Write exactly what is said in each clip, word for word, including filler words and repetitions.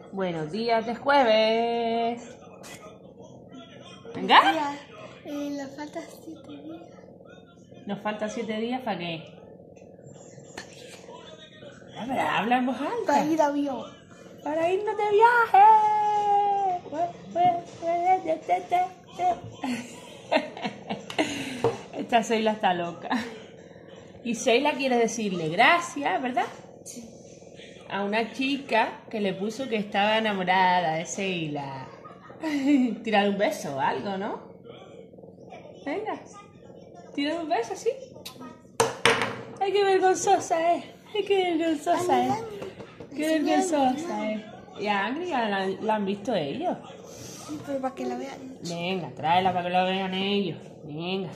Buenos días de jueves. ¿Venga? Tía, eh, nos faltan siete días. Nos faltan siete días para qué. A ver, habla en voz alta. Para ir a avión. Para irnos de viaje. Esta Seila está loca. Y Seila quiere decirle gracias, ¿verdad? Sí. A una chica que le puso que estaba enamorada de Seila. Tirar un beso o algo, ¿no? Venga. Tirar un beso, ¿sí? Ay, qué vergonzosa es. Ay, qué vergonzosa es. Qué vergonzosa es. Y a Angry ya la, la han visto ellos. Sí, pero para que la vean. Venga, tráela para que lo vean ellos. Venga.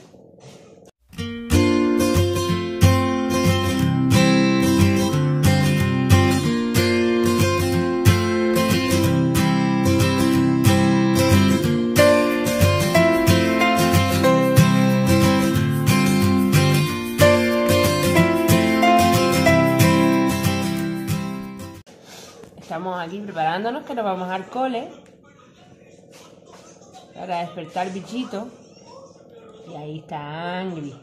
Estamos aquí preparándonos que nos vamos al cole para despertar el bichito. Y ahí está Angry.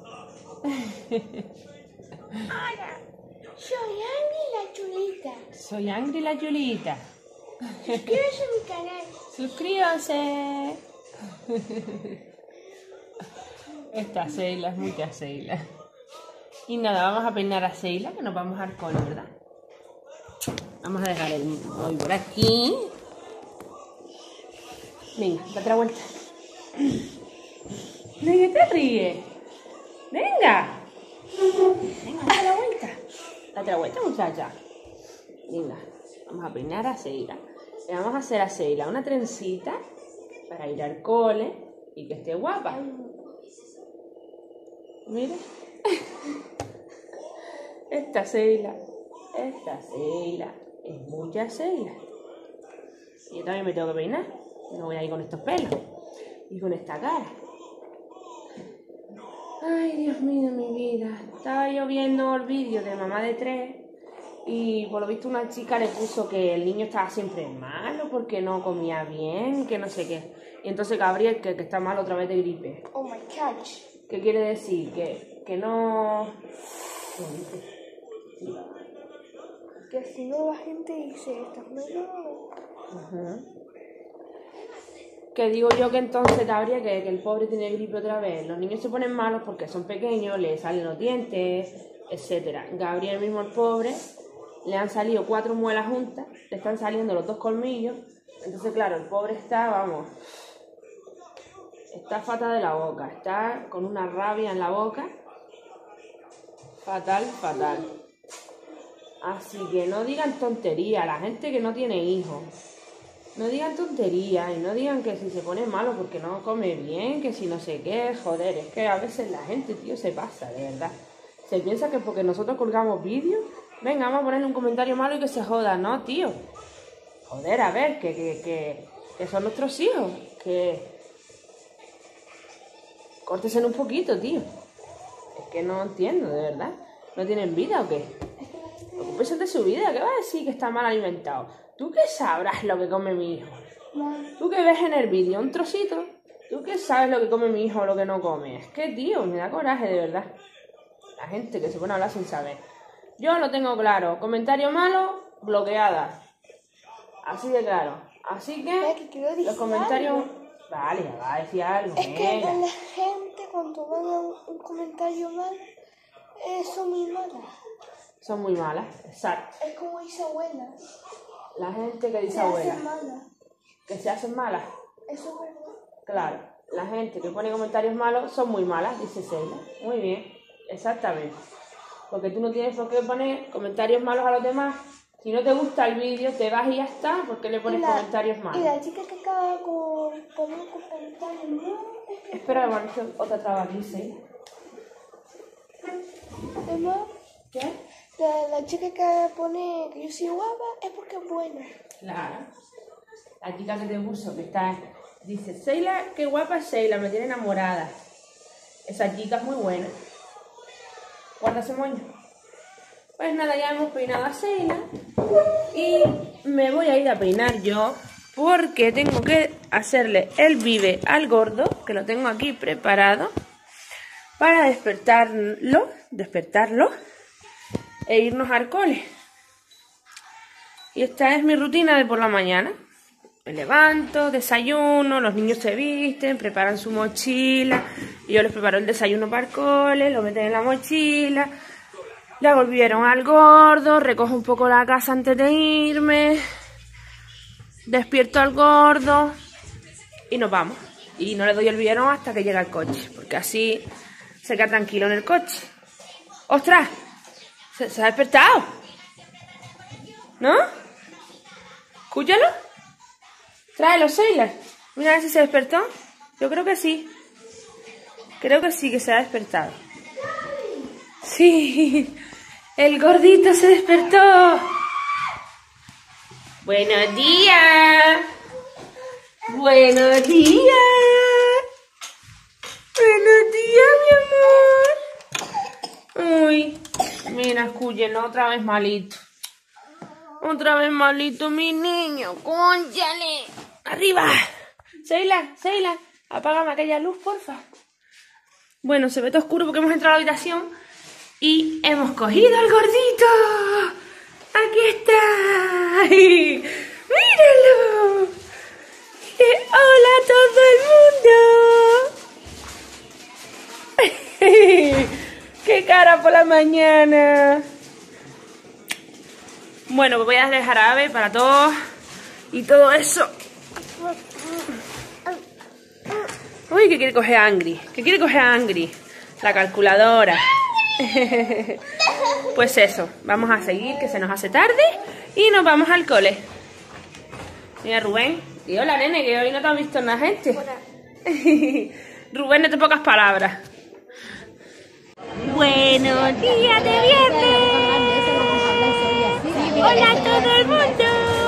Hola, soy Angry la chulita. Soy Angry la chulita. Suscríbete a mi canal. Suscríbanse. Esta Seila es mucha Seila. Y nada, vamos a peinar a Seila que nos vamos al cole, ¿verdad? Vamos a dejar el móvil por aquí. Venga, date la vuelta. Venga, te ríes. Venga. Venga, date la vuelta. Date la vuelta, muchacha. Venga, vamos a peinar a Seila. Le vamos a hacer a Seila una trencita para ir al cole y que esté guapa. Mira. Esta Seila. Esta Seila. Es mucha Seila. Y yo también me tengo que peinar. No voy a ir con estos pelos. Y con esta cara. Ay, Dios mío, mi vida. Estaba yo viendo el vídeo de mamá de tres. Y por lo visto una chica le puso que el niño estaba siempre malo porque no comía bien y que no sé qué. Y entonces Gabriel, que, que está mal otra vez de gripe. Oh my gosh. ¿Qué quiere decir? Que, que no... Que si no la gente dice, estás malo. Uh-huh. Que digo yo que entonces Gabriel, que, que el pobre tiene gripe otra vez. Los niños se ponen malos porque son pequeños, le salen los dientes, etcétera. Gabriel mismo, el pobre, le han salido cuatro muelas juntas, le están saliendo los dos colmillos. Entonces, claro, el pobre está, vamos, está fatal de la boca, está con una rabia en la boca. Fatal, fatal. Así que no digan tonterías, la gente que no tiene hijos. No digan tonterías y no digan que si se pone malo porque no come bien, que si no sé qué, joder, es que a veces la gente, tío, se pasa, de verdad. Se piensa que porque nosotros colgamos vídeos, venga, vamos a ponerle un comentario malo y que se joda, no, tío. Joder, a ver, que, que, que, que son nuestros hijos, que... Córtesen un poquito, tío. Es que no entiendo, de verdad. ¿No tienen vida o qué? Ocúpense de su vida, ¿qué va a decir que está mal alimentado? ¿Tú qué sabrás lo que come mi hijo? ¿Tú qué ves en el vídeo? ¿Un trocito? ¿Tú qué sabes lo que come mi hijo o lo que no come? Es que, tío, me da coraje, de verdad. La gente que se pone a hablar sin saber. Yo lo tengo claro. Comentario malo, bloqueada. Así de claro. Así que, los comentarios... Vale, ya va a decir algo. Es que la gente cuando manda un, un comentario mal, eh, son muy malas. Son muy malas, exacto. Es como dice abuela. La gente que dice se abuela. Hacen malas. Que se hacen malas. Eso es verdad. Claro, la gente que pone comentarios malos son muy malas, dice Seila. Muy bien, exactamente. Porque tú no tienes por qué poner comentarios malos a los demás. Si no te gusta el vídeo, te vas y ya está. ¿Por qué le pones la, comentarios malos? Y la chica que acaba con poner un comentario malo. Es que... Espera, bueno, otra traba aquí, Seila. Además, ¿Qué? La, la chica que pone que yo soy guapa es porque es buena. Claro. La chica que te puso, que está... Dice, Seila, qué guapa es Seila, me tiene enamorada. Esa chica es muy buena. Guarda ese moño. Pues nada, ya hemos peinado a Seila y me voy a ir a peinar yo porque tengo que hacerle el bibe al gordo, que lo tengo aquí preparado, para despertarlo, despertarlo e irnos al cole. Y esta es mi rutina de por la mañana. Me levanto, desayuno, los niños se visten, preparan su mochila, y yo les preparo el desayuno para el cole, lo meten en la mochila, le volvieron al gordo, recojo un poco la casa antes de irme, despierto al gordo y nos vamos. Y no le doy el biberón hasta que llega el coche, porque así se queda tranquilo en el coche. ¡Ostras! ¿Se, se ha despertado? ¿No? ¿Escúchalo? Tráelo, Sheila. Mira a ver si se despertó. Yo creo que sí. Creo que sí, que se ha despertado. Sí, el gordito se despertó. Buenos días. Buenos días. Buenos días, mi amor. Uy, mira, escúchelo, otra vez malito. Otra vez malito, mi niño. ¡Cónchale! ¡Arriba! Sheila, Sheila, apágame aquella luz, porfa. Bueno, se ve todo oscuro porque hemos entrado a la habitación y hemos cogido al gordito. ¡Aquí está! ¡Ay! ¡Míralo! ¡Eh, ¡hola a todo el mundo! ¡Qué cara por la mañana! Bueno, pues voy a darle jarabe para todos y todo eso. Uy, que quiere coger Angry. Que quiere coger Angry. La calculadora. Pues eso, vamos a seguir, que se nos hace tarde y nos vamos al cole. Mira, Rubén. Y hola, nene, que hoy no te has visto en la gente. Hola. Rubén, no te pocas palabras. Buenos días de viernes. Hola a todo el mundo.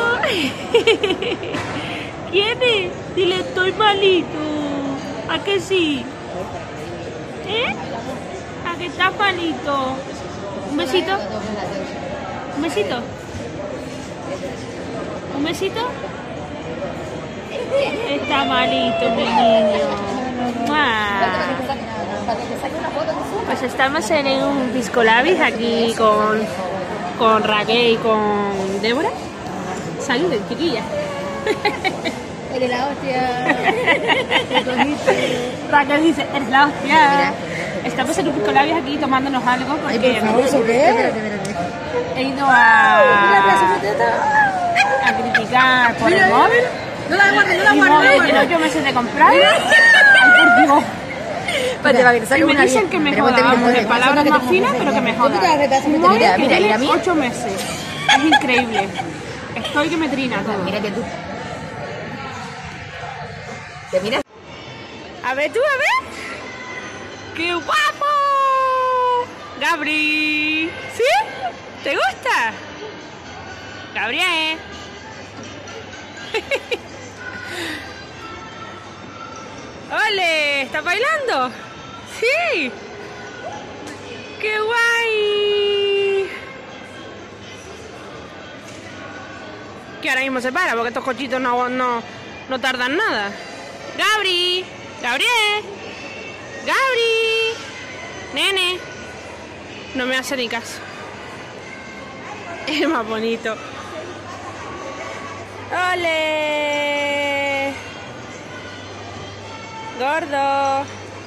¿Quién es? Dile, estoy malito. ¿A que sí? ¿Eh? ¿A que estás malito? ¿Un besito? ¿Un besito? ¿Un besito? Está malito mi niño. Ah. Pues estamos en un Pisco Labis aquí con, con Raquel y con Débora. Saluden, chiquilla. Eres la hostia. Raquel dice, eres la hostia. Estamos en un Pisco Labis aquí tomándonos algo porque Ay, por favor, ¿eso qué es? he ido a, a criticar por el móvil. No la guardes, no la Mi guardes. móvil tiene ocho meses de comprar. Ay, por Dios. Y me dicen que me joda, de palabras más finas, pero que me joda. Un móvil que tiene ocho meses. Es increíble. Estoy que me trina todo. Mírate tú. ¿Te miras? A ver tú, a ver. ¡Qué guapo! Gabri. ¿Sí? ¿Te gusta? Gabriel. ¡Ole! ¿Estás bailando? ¡Sí! ¡Qué guay! Que ahora mismo se para porque estos cochitos no, no, no tardan nada. ¡Gabri! ¡Gabriel! ¡Gabri! ¡Nene! No me hace ni caso. Es más bonito. ¡Ole! Gordo.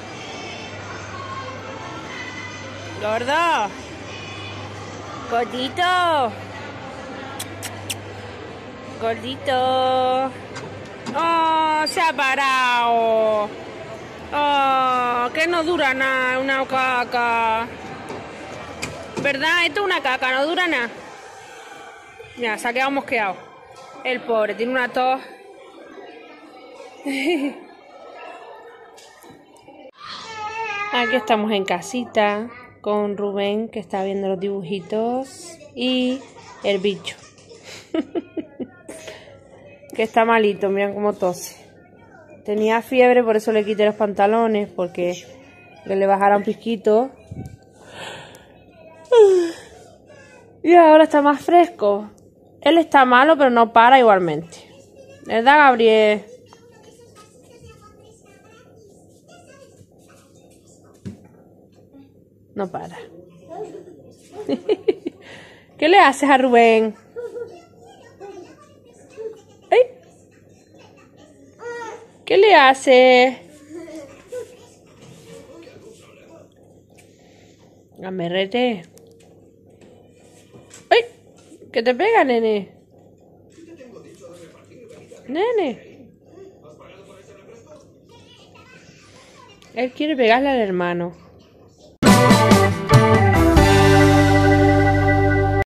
Gordo. Gordito. Gordito. Oh, se ha parado. Oh, que no dura nada, una caca. ¿Verdad? Esto es una caca, no dura nada. Mira, se ha quedado mosqueado. El pobre, tiene una tos. Aquí estamos en casita con Rubén, que está viendo los dibujitos, y el bicho. Que está malito, miren cómo tose. Tenía fiebre, por eso le quité los pantalones, porque que le bajara un pisquito. Y ahora está más fresco. Él está malo, pero no para igualmente. ¿Verdad, Gabriel? No para. ¿Qué le haces a Rubén? ¿Ay? ¿Qué le haces? Amerrete. ¡Ay! ¿Qué te pega, nene? Nene. Él quiere pegarle al hermano.